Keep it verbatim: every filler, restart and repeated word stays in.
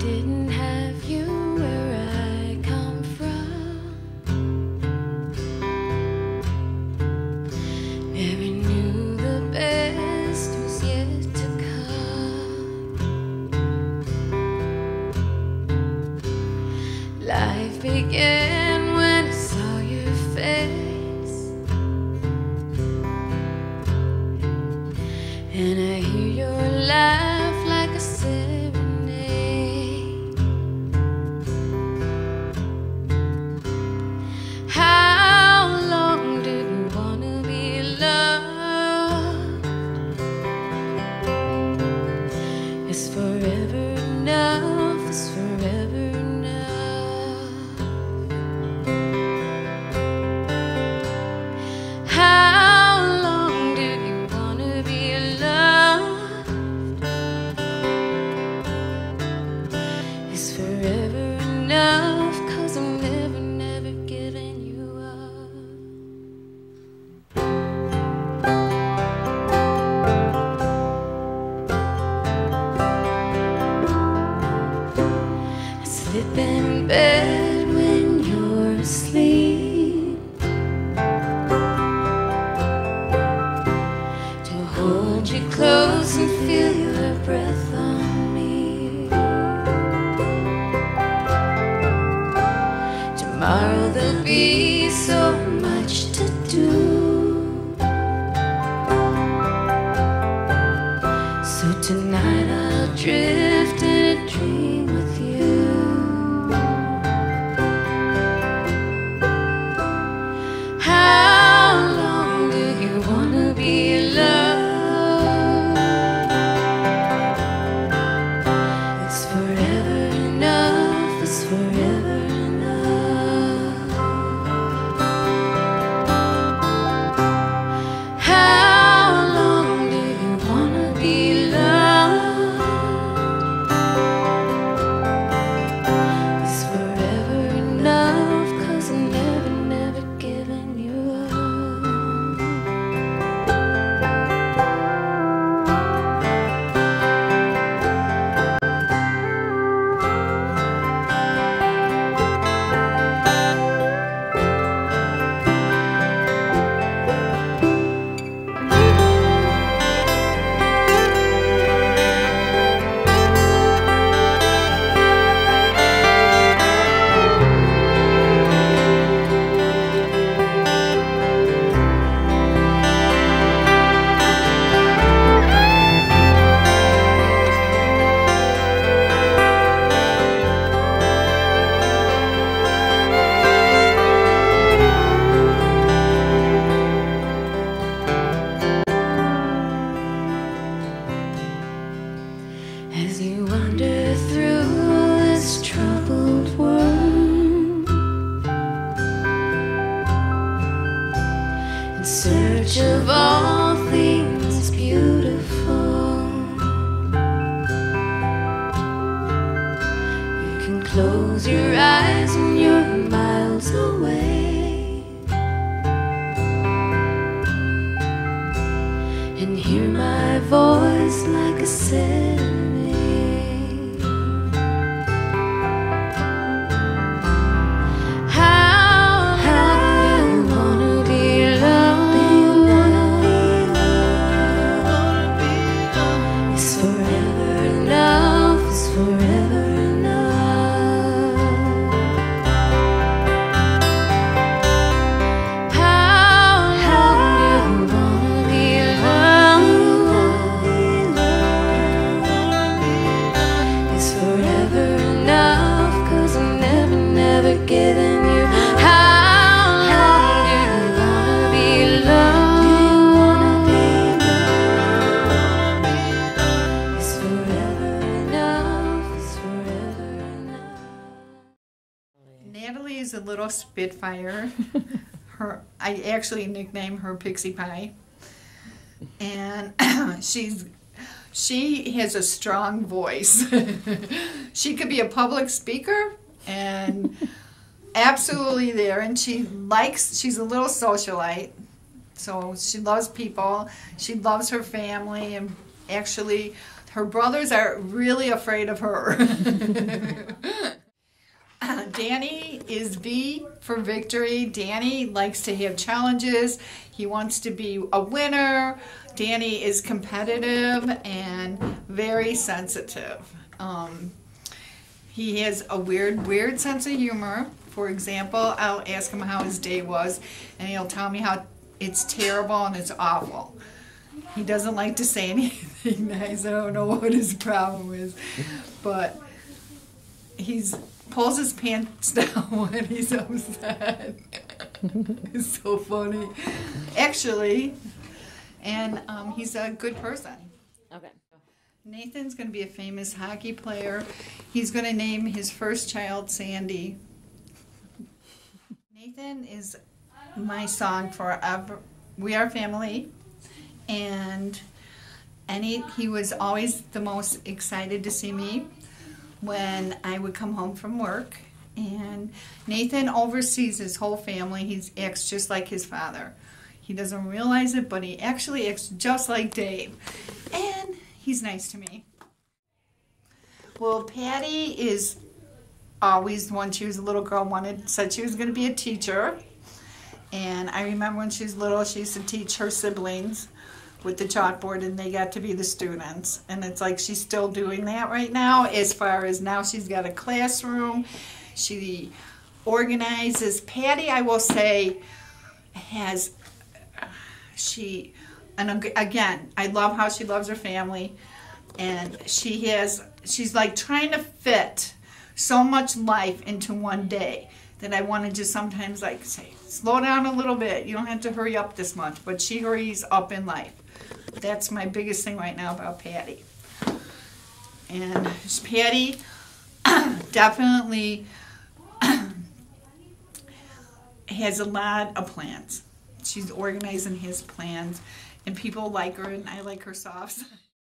didn't have you where I come from. Never knew the best was yet to come. Life began when I saw your face, and I hear your laugh like a serenade. How long do you want to be loved? Is forever enough? Is forever enough? How long do you want to be loved? Is forever enough? 'Cause I'm never, never giving you up. I slip in bed when you're asleep to hold you close and feel your breath on me. Tomorrow there'll be so much to do, so tonight I'll drift in a dream with you. How long do you want to be loved? It's forever enough. It's forever enough. How long do you want to be loved? It's forever enough. 'Cause I'm never, never giving you up. As you wander through this troubled world in search of all things beautiful, you can close your eyes and you're miles away and hear my voice like a serenade. How long do you wanna be loved? Is forever enough? Is forever enough? How long do you wanna be loved? Is forever enough? 'Cause I'm never, never giving you. How long do you wanna be loved? Is forever enough? Is forever enough? Natalie is a little spitfire. Her, I actually nickname her Pixie Pie, and she's she has a strong voice. She could be a public speaker and absolutely there, and she likes. She's a little socialite, so she loves people. She loves her family, and actually her brothers are really afraid of her. uh, Danny is V for victory. Danny likes to have challenges. He wants to be a winner. Danny is competitive and very sensitive. Um, he has a weird, weird sense of humor. For example, I'll ask him how his day was, and he'll tell me how it's terrible and it's awful. He doesn't like to say anything nice. I don't know what his problem is, but he's pulls his pants down when he's upset. It's so funny, actually, and um, he's a good person. Okay. Nathan's going to be a famous hockey player. He's going to name his first child Sandy. Nathan is my song forever. We are family, and any he was always the most excited to see me when I would come home from work. And Nathan oversees his whole family. He acts just like his father. He doesn't realize it, but he actually acts just like Dave. And he's nice to me. Well, Patty is always, when she was a little girl, wanted said she was going to be a teacher. And I remember when she was little, she used to teach her siblings with the chalkboard, and they got to be the students. And it's like she's still doing that right now, as far as now she's got a classroom. She organizes. Patty, I will say, has, she, and again, I love how she loves her family. And she has, she's like trying to fit so much life into one day that I want to just sometimes like say, slow down a little bit. You don't have to hurry up this much, but she hurries up in life. That's my biggest thing right now about Patty. And Patty definitely has a lot of plans. She's organizing his plans, and people like her, and I like her softs.